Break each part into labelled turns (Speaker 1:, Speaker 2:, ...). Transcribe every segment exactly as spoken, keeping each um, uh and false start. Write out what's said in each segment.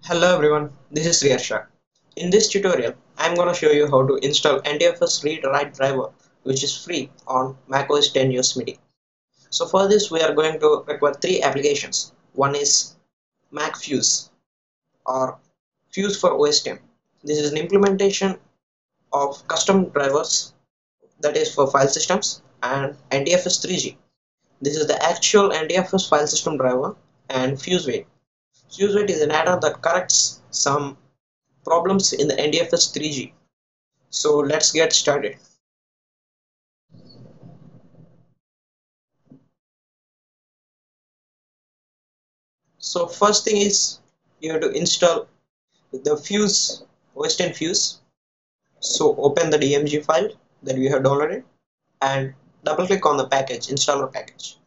Speaker 1: Hello everyone, this is Riyarsha. In this tutorial, I'm going to show you how to install N T F S Read Write driver, which is free on Mac O S X Yosemite. So for this, we are going to require three applications. One is Mac Fuse or Fuse for O S X. This is an implementation of custom drivers that is for file systems and N T F S three G. This is the actual N T F S file system driver and FuseWait. FuseWait is an add-on that corrects some problems in the N T F S three G. So let's get started. So first thing is you have to install the Fuse O S X Fuse. So open the D M G file that we have downloaded and double click on the package, installer package.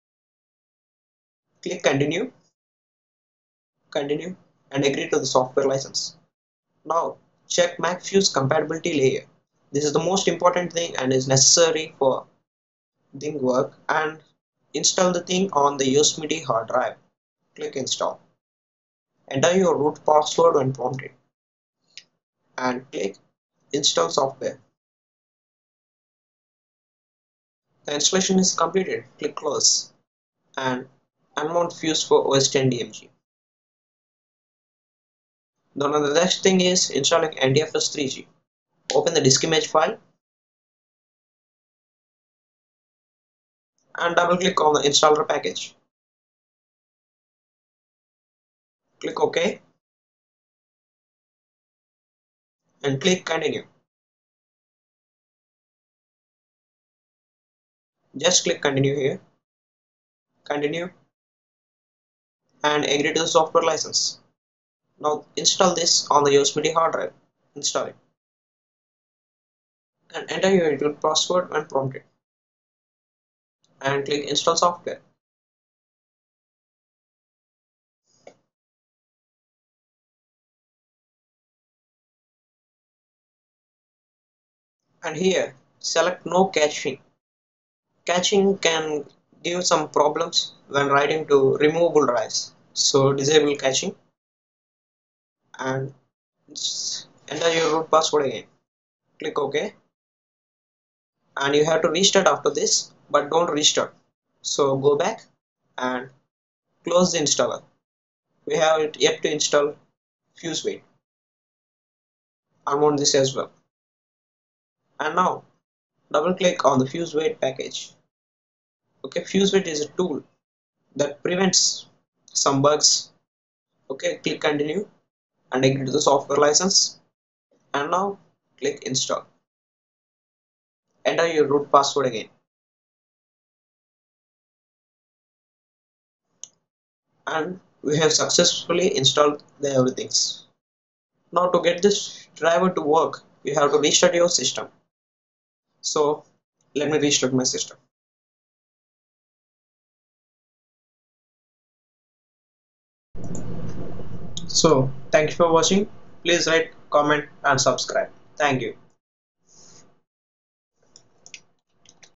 Speaker 1: Click continue, continue and agree to the software license. Now check Mac Fuse compatibility layer. This is the most important thing and is necessary for thing work, and install the thing on the Yosemite hard drive. Click install. Enter your root password when prompted and click install software. The installation is completed. Click close and unmount Fuse for O S X D M G. Now the next thing is installing N T F S three G. Open the disk image file and double click on the installer package. Click OK and click continue. Just click continue here, continue and agree to the software license. Now install this on the Yosemite hard drive. Install it and enter your root password when prompted and click install software. And here select no caching. Caching can give some problems when writing to removable drives, so disable caching and enter your root password again. Click OK and you have to restart after this, but don't restart. So go back and close the installer. We have it yet to install FuseWait. Unmount this as well. And now double click on the FuseWait package. Okay, FuseWait is a tool that prevents some bugs. Okay, click continue and agree to the software license and now click install. Enter your root password again and we have successfully installed the everything. Now to get this driver to work, you have to restart your system. So let me restart my system. So thank you for watching. Please write, comment and subscribe. Thank you.